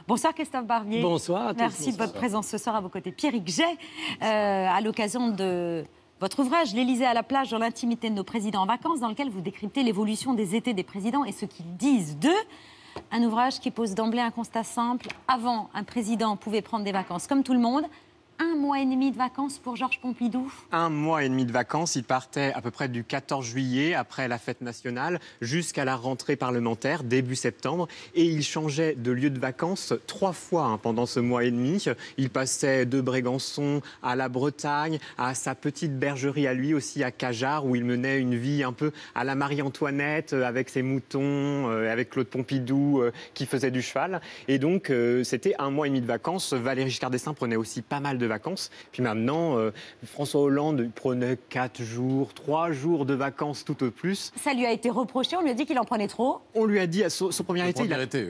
Bonsoir Christophe Barbier. Bonsoir à tous. Merci de votre présence ce soir à vos côtés. Pierrick Jay, à l'occasion de votre ouvrage « L'Élysée à la plage dans l'intimité de nos présidents en vacances », dans lequel vous décryptez l'évolution des étés des présidents et ce qu'ils disent d'eux. Un ouvrage qui pose d'emblée un constat simple. Avant, un président pouvait prendre des vacances comme tout le monde. 1 mois et demi de vacances pour Georges Pompidou. 1 mois et demi de vacances. Il partait à peu près du 14 juillet, après la fête nationale, jusqu'à la rentrée parlementaire, début septembre. Et il changeait de lieu de vacances 3 fois pendant ce mois et demi. Il passait de Brégançon à la Bretagne, à sa petite bergerie à lui aussi, à Cajarc, où il menait une vie un peu à la Marie-Antoinette, avec ses moutons, avec Claude Pompidou qui faisait du cheval. Et donc, c'était 1 mois et demi de vacances. Valéry Giscard d'Estaing prenait aussi pas mal de vacances. Puis maintenant, François Hollande prenait 4 jours, 3 jours de vacances tout au plus. Ça lui a été reproché, on lui a dit qu'il en prenait trop. On lui a dit, à son premier été,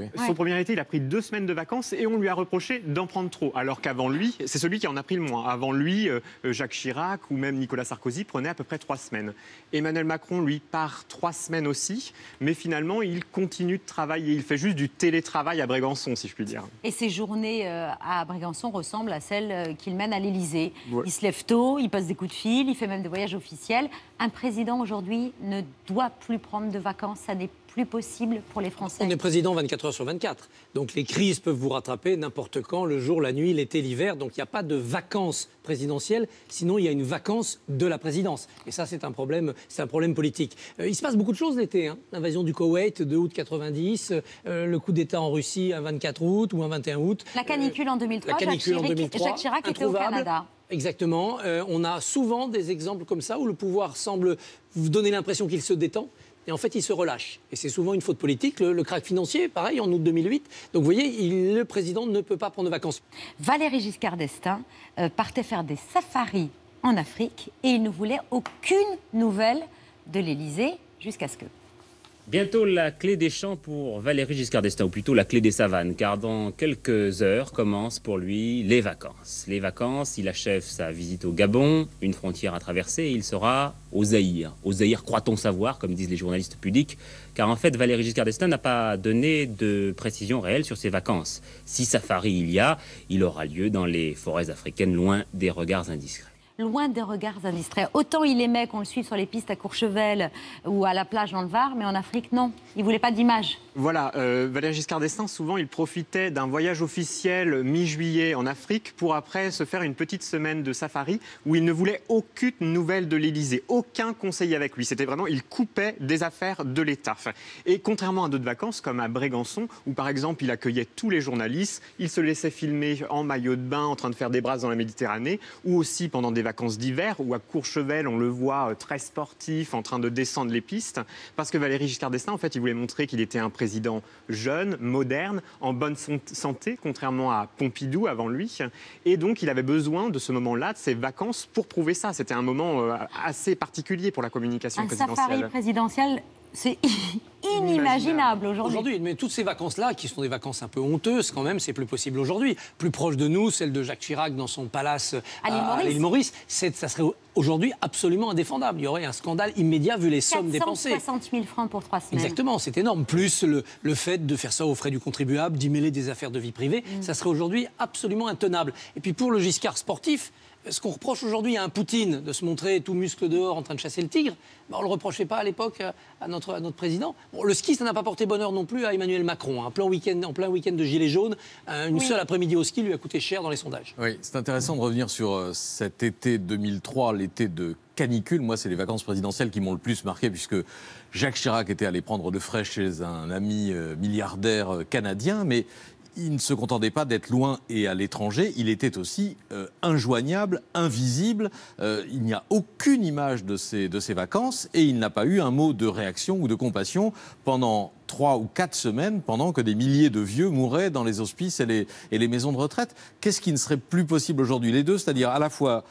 il a pris 2 semaines de vacances et on lui a reproché d'en prendre trop. Alors qu'avant lui, c'est celui qui en a pris le moins. Avant lui, Jacques Chirac ou même Nicolas Sarkozy prenaient à peu près 3 semaines. Emmanuel Macron, lui, part 3 semaines aussi, mais finalement, il continue de travailler. Il fait juste du télétravail à Brégançon, si je puis dire. Et ses journées à Brégançon ressemblent à celles qu'il mène à l'Élysée. Ouais. Il se lève tôt, il passe des coups de fil, il fait même des voyages officiels. Un président aujourd'hui ne doit plus prendre de vacances, ça n'est plus possible pour les Français. On est président 24 heures sur 24. Donc les crises peuvent vous rattraper n'importe quand, le jour, la nuit, l'été, l'hiver. Donc il n'y a pas de vacances présidentielles, sinon il y a une vacance de la présidence. Et ça, c'est un problème politique. Il se passe beaucoup de choses l'été. L'invasion du Koweït, 2 août 90, le coup d'État en Russie, un 24 août ou un 21 août. La canicule en 2003, Jacques Chirac était au Canada. Exactement. On a souvent des exemples comme ça où le pouvoir semble vous donner l'impression qu'il se détend. Et en fait, il se relâche. Et c'est souvent une faute politique. Le krach financier, pareil, en août 2008. Donc, vous voyez, le président ne peut pas prendre de vacances. Valéry Giscard d'Estaing partait faire des safaris en Afrique et il ne voulait aucune nouvelle de l'Élysée jusqu'à ce que... Bientôt la clé des champs pour Valéry Giscard d'Estaing, ou plutôt la clé des savanes, car dans quelques heures commencent pour lui les vacances. Les vacances, il achève sa visite au Gabon, une frontière à traverser, et il sera au Zaïre. Au Zaïre, croit-on savoir, comme disent les journalistes pudiques, car en fait, Valéry Giscard d'Estaing n'a pas donné de précision réelle sur ses vacances. Si safari il y a, il aura lieu dans les forêts africaines, loin des regards indiscrets. Loin des regards indistraits. Autant il aimait qu'on le suive sur les pistes à Courchevel ou à la plage dans le Var, mais en Afrique, non. Il ne voulait pas d'image. Voilà, Valéry Giscard d'Estaing, souvent, il profitait d'un voyage officiel mi-juillet en Afrique pour après se faire une petite semaine de safari où il ne voulait aucune nouvelle de l'Élysée, aucun conseiller avec lui. C'était vraiment, il coupait des affaires de l'État. Et contrairement à d'autres vacances, comme à Brégançon, où par exemple, il accueillait tous les journalistes, il se laissait filmer en maillot de bain en train de faire des brasses dans la Méditerranée, ou aussi pendant des vacances d'hiver, où à Courchevel, on le voit très sportif, en train de descendre les pistes, parce que Valéry Giscard d'Estaing, en fait, il voulait montrer qu'il était un président jeune, moderne, en bonne santé, contrairement à Pompidou avant lui. Et donc, il avait besoin de ce moment-là, de ces vacances, pour prouver ça. C'était un moment assez particulier pour la communication présidentielle. Un safari présidentiel, c'est inimaginable aujourd'hui. Mais toutes ces vacances-là, qui sont des vacances un peu honteuses quand même, c'est plus possible aujourd'hui. Plus proche de nous, celle de Jacques Chirac dans son palace à l'île Maurice, ça serait aujourd'hui absolument indéfendable. Il y aurait un scandale immédiat vu les sommes dépensées. 460 000 francs pour 3 semaines. Exactement, c'est énorme. Plus le fait de faire ça aux frais du contribuable, d'y mêler des affaires de vie privée, ça serait aujourd'hui absolument intenable. Et puis pour le Giscard sportif, ce qu'on reproche aujourd'hui à un Poutine de se montrer tout muscle dehors en train de chasser le tigre, on ne le reprochait pas à l'époque à notre président. Bon, le ski, ça n'a pas porté bonheur non plus à Emmanuel Macron. En plein week-end de gilet jaune, une seule après-midi au ski lui a coûté cher dans les sondages. Oui, c'est intéressant de revenir sur cet été 2003, l'été de canicule. Moi, c'est les vacances présidentielles qui m'ont le plus marqué, puisque Jacques Chirac était allé prendre le frais chez un ami milliardaire canadien, mais il ne se contentait pas d'être loin et à l'étranger, il était aussi injoignable, invisible. Il n'y a aucune image de ces vacances et il n'a pas eu un mot de réaction ou de compassion pendant 3 ou 4 semaines, pendant que des milliers de vieux mouraient dans les hospices et les maisons de retraite. Qu'est-ce qui ne serait plus possible aujourd'hui? Les deux, c'est-à-dire à la fois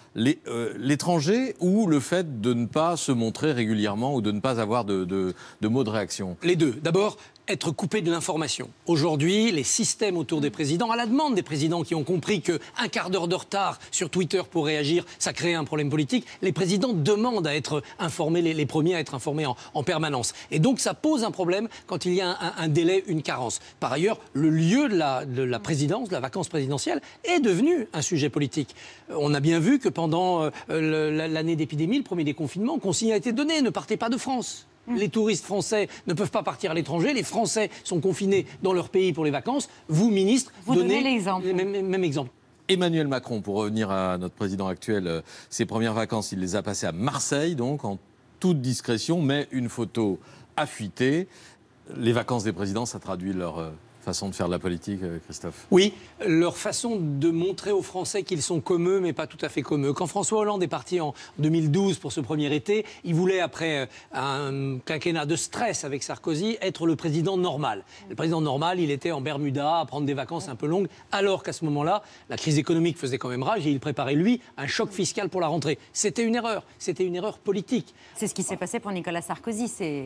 l'étranger ou le fait de ne pas se montrer régulièrement ou de ne pas avoir de mots de réaction? Les deux. D'abord, être coupé de l'information. Aujourd'hui, les systèmes autour des présidents, à la demande des présidents qui ont compris qu'un quart d'heure de retard sur Twitter pour réagir, ça crée un problème politique, les présidents demandent à être informés, les premiers à être informés en permanence. Et donc ça pose un problème quand il y a un délai, une carence. Par ailleurs, le lieu de la présidence, de la vacance présidentielle, est devenu un sujet politique. On a bien vu que pendant l'année d'épidémie, le premier déconfinement, consigne a été donnée, ne partez pas de France. Les touristes français ne peuvent pas partir à l'étranger, les Français sont confinés dans leur pays pour les vacances. Vous, ministre, donnez l'exemple. Même exemple. Emmanuel Macron, pour revenir à notre président actuel, ses premières vacances, il les a passées à Marseille, donc en toute discrétion, mais une photo a fuité. Les vacances des présidents, ça traduit leur façon de faire de la politique, Christophe? Oui, leur façon de montrer aux Français qu'ils sont comme eux, mais pas tout à fait comme eux. Quand François Hollande est parti en 2012 pour ce premier été, il voulait, après un quinquennat de stress avec Sarkozy, être le président normal. Le président normal, il était en Bermuda, à prendre des vacances un peu longues, alors qu'à ce moment-là, la crise économique faisait quand même rage et il préparait, lui, un choc fiscal pour la rentrée. C'était une erreur politique. C'est ce qui s'est passé pour Nicolas Sarkozy,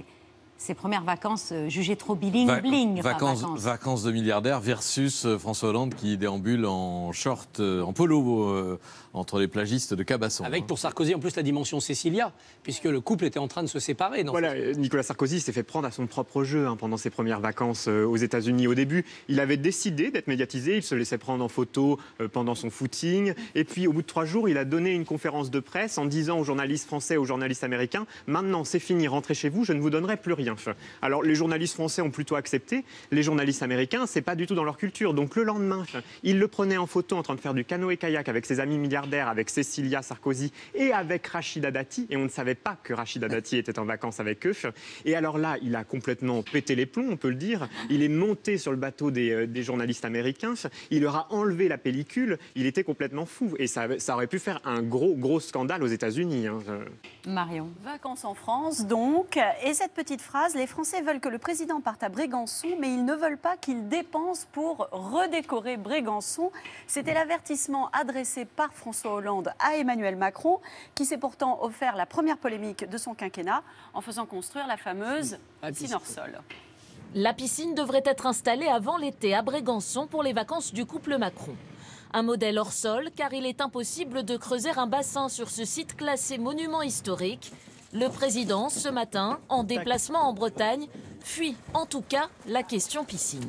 ses premières vacances jugées trop bling-bling. Vacances de milliardaire versus François Hollande qui déambule en short, en polo entre les plagistes de Cabasson. Avec pour Sarkozy en plus la dimension Cécilia, puisque le couple était en train de se séparer. Voilà, Nicolas Sarkozy s'est fait prendre à son propre jeu pendant ses premières vacances aux États-Unis. Au début, il avait décidé d'être médiatisé, il se laissait prendre en photo pendant son footing. Et puis au bout de 3 jours, il a donné une conférence de presse en disant aux journalistes français, aux journalistes américains, maintenant c'est fini, rentrez chez vous, je ne vous donnerai plus rien. Alors les journalistes français ont plutôt accepté, les journalistes américains, c'est pas du tout dans leur culture. Donc le lendemain, il le prenait en photo en train de faire du canoë-kayak avec ses amis milliardaires, avec Cécilia Sarkozy et avec Rachida Dati. Et on ne savait pas que Rachida Dati était en vacances avec eux. Et alors là, il a complètement pété les plombs, on peut le dire. Il est monté sur le bateau des journalistes américains, il leur a enlevé la pellicule, il était complètement fou. Et ça aurait pu faire un gros scandale aux États-Unis. Marion. Vacances en France, donc. Et cette petite phrase, les Français veulent que le président parte à Brégançon, mais ils ne veulent pas qu'il dépense pour redécorer Brégançon. C'était l'avertissement adressé par François Hollande à Emmanuel Macron, qui s'est pourtant offert la première polémique de son quinquennat en faisant construire la fameuse piscine hors sol. La piscine devrait être installée avant l'été à Brégançon pour les vacances du couple Macron. Un modèle hors sol, car il est impossible de creuser un bassin sur ce site classé monument historique. Le président, ce matin, en déplacement en Bretagne, fuit en tout cas la question piscine.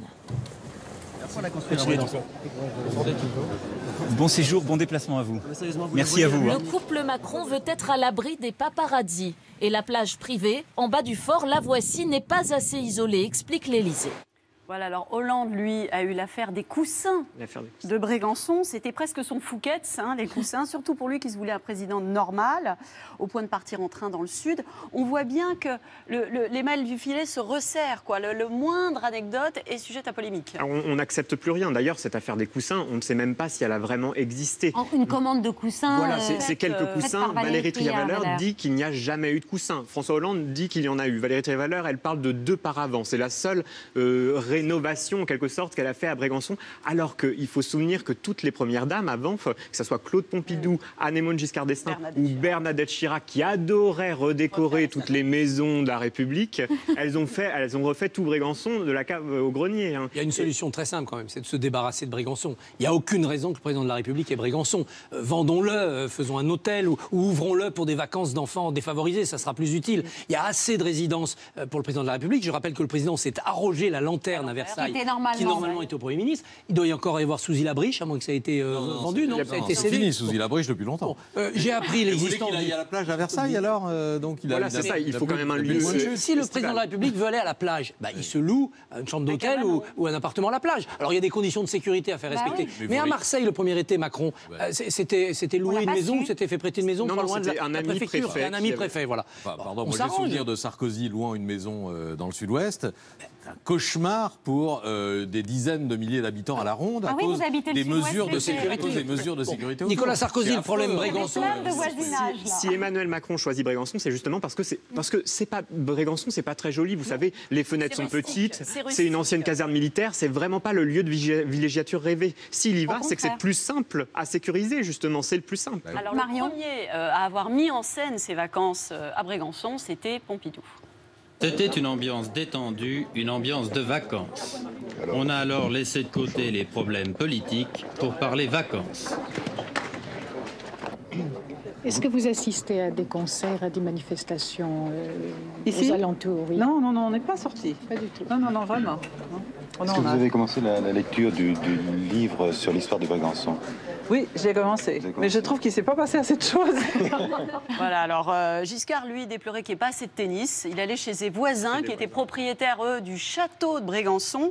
Bon séjour, bon déplacement à vous. Merci à vous. Le couple Macron veut être à l'abri des paparazzis. Et la plage privée, en bas du fort, la voici, n'est pas assez isolée, explique l'Élysée. Voilà, alors Hollande, lui, a eu l'affaire des coussins de Brégançon. C'était presque son Fouquet's, les coussins, surtout pour lui qui se voulait un président normal, au point de partir en train dans le sud. On voit bien que les mailles du filet se resserrent, quoi. Le moindre anecdote est sujette à polémique. On n'accepte plus rien. D'ailleurs, cette affaire des coussins, on ne sait même pas si elle a vraiment existé. Une commande de coussins. Voilà, c'est quelques coussins. Valérie Trierweiler dit qu'il n'y a jamais eu de coussins. François Hollande dit qu'il y en a eu. Valérie Trierweiler, elle parle de 2 paravents. C'est la seule rénovation en quelque sorte qu'elle a fait à Brégançon, alors qu'il faut se souvenir que toutes les premières dames avant, que ce soit Claude Pompidou, Anne-Émone Giscard d'Estaing ou Bernadette Chirac, qui adoraient redécorer toutes les maisons de la République, elles ont refait tout Brégançon de la cave au grenier. Il y a une solution très simple quand même, c'est de se débarrasser de Brégançon. Il n'y a aucune raison que le président de la République ait Brégançon. Vendons-le, faisons un hôtel ou ouvrons-le pour des vacances d'enfants défavorisés, ça sera plus utile. Il y a assez de résidences pour le président de la République. Je rappelle que le président s'est arrogé la lanterne à Versailles, qui normalement était au Premier ministre. Il doit y encore y avoir Souzy-Labriche, à moins que ça ait été vendu, non, ça a été c'est fini, Souzy-Labriche depuis longtemps. J'ai appris l'existence. Il aille à la plage à Versailles alors donc voilà, c'est ça, il faut quand même un lieu. Si le président de la République veut aller à la plage, il se loue une chambre d'hôtel ou un appartement à la plage. Alors il y a des conditions de sécurité à faire respecter. Mais à Marseille, le premier été, Macron, c'était loué une maison, c'était fait prêter une maison pas loin de la préfecture. Un ami préfet, voilà. Pardon, moi j'ai souvenir de Sarkozy louant une maison dans le sud-ouest. Un cauchemar pour des dizaines de milliers d'habitants à la ronde à cause des mesures de sécurité. Nicolas Sarkozy, le problème Brégançon. Si Emmanuel Macron choisit Brégançon, c'est justement parce que c'est pas Brégançon, c'est pas très joli. Vous savez, les fenêtres sont petites, c'est une ancienne caserne militaire, c'est vraiment pas le lieu de villégiature rêvé. S'il y va, c'est que c'est plus simple à sécuriser, justement, c'est le plus simple. Alors le premier à avoir mis en scène ses vacances à Brégançon, c'était Pompidou. C'était une ambiance détendue, une ambiance de vacances. On a alors laissé de côté les problèmes politiques pour parler vacances. Est-ce que vous assistez à des concerts, à des manifestations Ici aux alentours? Oui. Non, on n'est pas sortis. Pas du tout. Non, vraiment. Est-ce que vous avez commencé la lecture du livre sur l'histoire de Brégançon? Oui, j'ai commencé. Mais je trouve qu'il ne s'est pas passé assez de choses. Voilà, alors Giscard, lui, déplorait qu'il n'y ait pas assez de tennis. Il allait chez ses voisins, qui étaient propriétaires, eux, du château de Brégançon.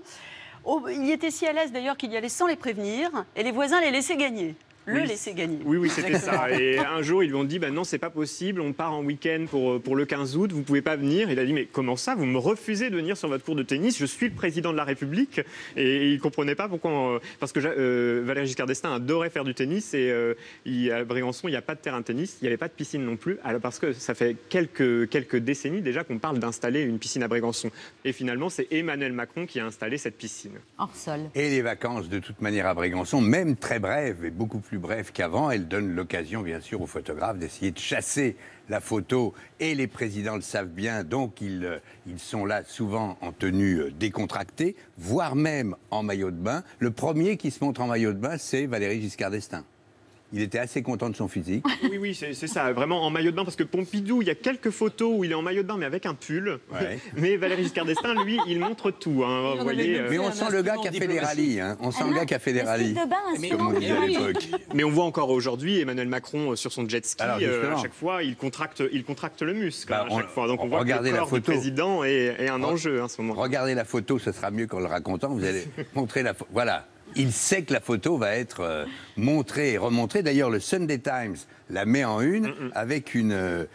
Il était si à l'aise, d'ailleurs, qu'il y allait sans les prévenir. Et les voisins les laissaient gagner. Laisser gagner. Oui, c'était ça. Et un jour, ils lui ont dit, non, c'est pas possible, on part en week-end pour le 15 août, vous pouvez pas venir. Il a dit, mais comment ça, vous me refusez de venir sur votre cours de tennis? Je suis le président de la République. Et il comprenait pas pourquoi... parce que Valéry Giscard d'Estaing adorait faire du tennis et à Brégançon, il n'y a pas de terrain de tennis, il n'y avait pas de piscine non plus, alors parce que ça fait quelques décennies déjà qu'on parle d'installer une piscine à Brégançon. Et finalement, c'est Emmanuel Macron qui a installé cette piscine. Hors sol. Et les vacances, de toute manière, à Brégançon, même très brèves et beaucoup plus bref qu'avant, elle donne l'occasion, bien sûr, aux photographes d'essayer de chasser la photo. Et les présidents le savent bien, donc ils sont là souvent en tenue décontractée, voire même en maillot de bain. Le premier qui se montre en maillot de bain, c'est Valéry Giscard d'Estaing. Il était assez content de son physique. Oui, c'est ça, vraiment en maillot de bain, parce que Pompidou, il y a quelques photos où il est en maillot de bain, mais avec un pull. Ouais. Mais Valéry Giscard d'Estaing, lui, il montre tout. Hein, vous voyez, mais on sent le gars qui a fait des rallyes. Hein. On sent le gars qui a fait des rallyes. Comme on disait à l'époque. Mais on voit encore aujourd'hui Emmanuel Macron sur son jet ski. Alors, à chaque fois, il contracte le muscle. À chaque fois. Donc on voit que le corps du président est un enjeu en ce moment. Regardez la photo, ce sera mieux qu'en le racontant. Vous allez montrer la photo. Voilà. Il sait que la photo va être montrée et remontrée. D'ailleurs, le Sunday Times la met en une avec une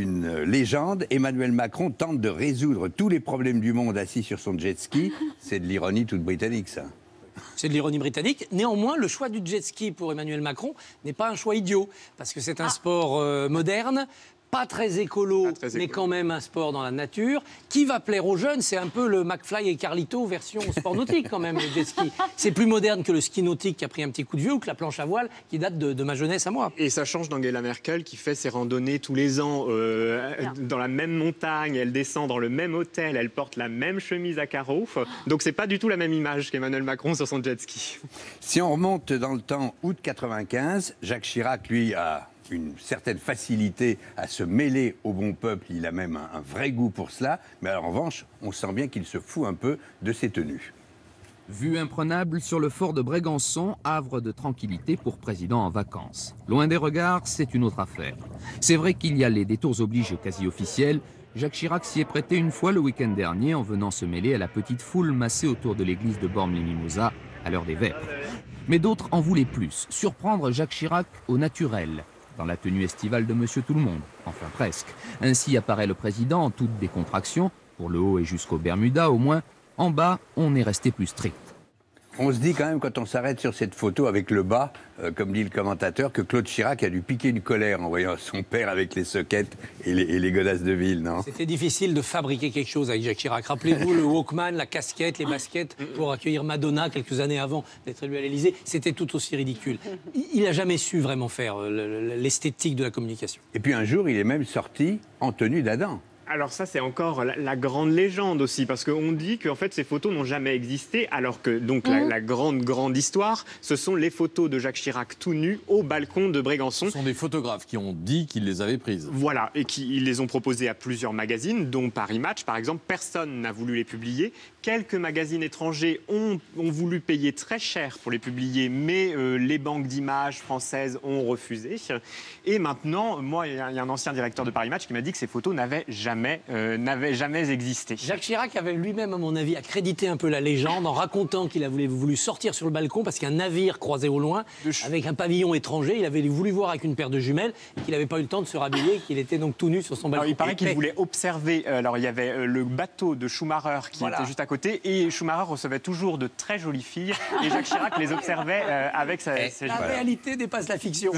légende. Emmanuel Macron tente de résoudre tous les problèmes du monde assis sur son jet ski. C'est de l'ironie toute britannique, ça. C'est de l'ironie britannique. Néanmoins, le choix du jet ski pour Emmanuel Macron n'est pas un choix idiot, parce que c'est un sport moderne, pas très écolo, mais quand même un sport dans la nature, qui va plaire aux jeunes. C'est un peu le McFly et Carlito version sport nautique quand même, le jet ski. C'est plus moderne que le ski nautique qui a pris un petit coup de vieux, ou que la planche à voile qui date de ma jeunesse à moi. Et ça change d'Angela Merkel qui fait ses randonnées tous les ans dans la même montagne, elle descend dans le même hôtel, elle porte la même chemise à carreaux. Donc c'est pas du tout la même image qu'Emmanuel Macron sur son jet ski. Si on remonte dans le temps, août 95, Jacques Chirac, lui, a une certaine facilité à se mêler au bon peuple. Il a même un vrai goût pour cela. Mais en revanche, on sent bien qu'il se fout un peu de ses tenues. Vue imprenable sur le fort de Brégançon, havre de tranquillité pour président en vacances. Loin des regards, c'est une autre affaire. C'est vrai qu'il y a les détours obligés quasi officiels. Jacques Chirac s'y est prêté une fois le week-end dernier en venant se mêler à la petite foule massée autour de l'église de Bormes-les-Mimosas à l'heure des vêpres. Mais d'autres en voulaient plus, surprendre Jacques Chirac au naturel, dans la tenue estivale de Monsieur Tout-le-Monde, enfin presque. Ainsi apparaît le président en toute décontraction, pour le haut et jusqu'au Bermuda au moins. En bas, on est resté plus strict. On se dit quand même, quand on s'arrête sur cette photo avec le bas, comme dit le commentateur, que Claude Chirac a dû piquer une colère en voyant son père avec les soquettes et les godasses de ville, non? C'était difficile de fabriquer quelque chose avec Jacques Chirac. Rappelez-vous le Walkman, la casquette, les baskets pour accueillir Madonna quelques années avant d'être élu à l'Élysée. C'était tout aussi ridicule. Il n'a jamais su vraiment faire l'esthétique de la communication. Et puis un jour, il est même sorti en tenue d'Adam. Alors ça, c'est encore la grande légende aussi, parce qu'on dit qu'en fait, ces photos n'ont jamais existé, alors que donc la grande histoire, ce sont les photos de Jacques Chirac tout nu au balcon de Brégançon. Ce sont des photographes qui ont dit qu'ils les avaient prises. Voilà, et ils les ont proposées à plusieurs magazines, dont Paris Match, par exemple. Personne n'a voulu les publier. Quelques magazines étrangers ont voulu payer très cher pour les publier, mais les banques d'images françaises ont refusé. Et maintenant, moi, il y a un ancien directeur de Paris Match qui m'a dit que ces photos n'avaient jamais existé. Jacques Chirac avait lui-même, à mon avis, accrédité un peu la légende en racontant qu'il avait voulu sortir sur le balcon parce qu'un navire croisait au loin avec un pavillon étranger. Il avait voulu voir avec une paire de jumelles et qu'il n'avait pas eu le temps de se rhabiller, qu'il était donc tout nu sur son balcon. Alors, il paraît qu'il voulait observer. Alors, il y avait le bateau de Schumacher qui était juste à côté et Schumacher recevait toujours de très jolies filles et Jacques Chirac les observait avec ses La réalité dépasse la fiction.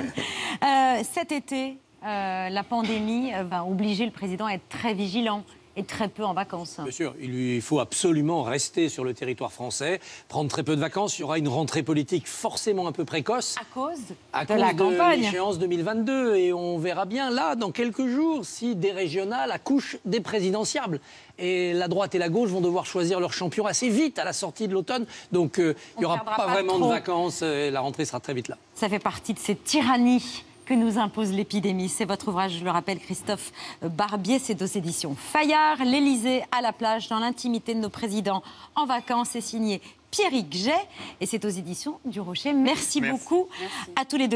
Cet été, la pandémie va obliger le président à être très vigilant. et très peu en vacances. Bien sûr, il lui faut absolument rester sur le territoire français, prendre très peu de vacances. Il y aura une rentrée politique forcément un peu précoce. À cause à de la campagne. l'échéance 2022. Et on verra bien là, dans quelques jours, si des régionales accouchent des présidentiables. Et la droite et la gauche vont devoir choisir leur champion assez vite à la sortie de l'automne. Donc il n'y aura pas vraiment de vacances. Et la rentrée sera très vite là. Ça fait partie de cette tyrannie que nous impose l'épidémie. C'est votre ouvrage, je le rappelle, Christophe Barbier. C'est aux éditions Fayard. L'Élysée à la plage, dans l'intimité de nos présidents en vacances. C'est signé Pierrick Jay et c'est aux éditions du Rocher. Merci beaucoup à tous les deux.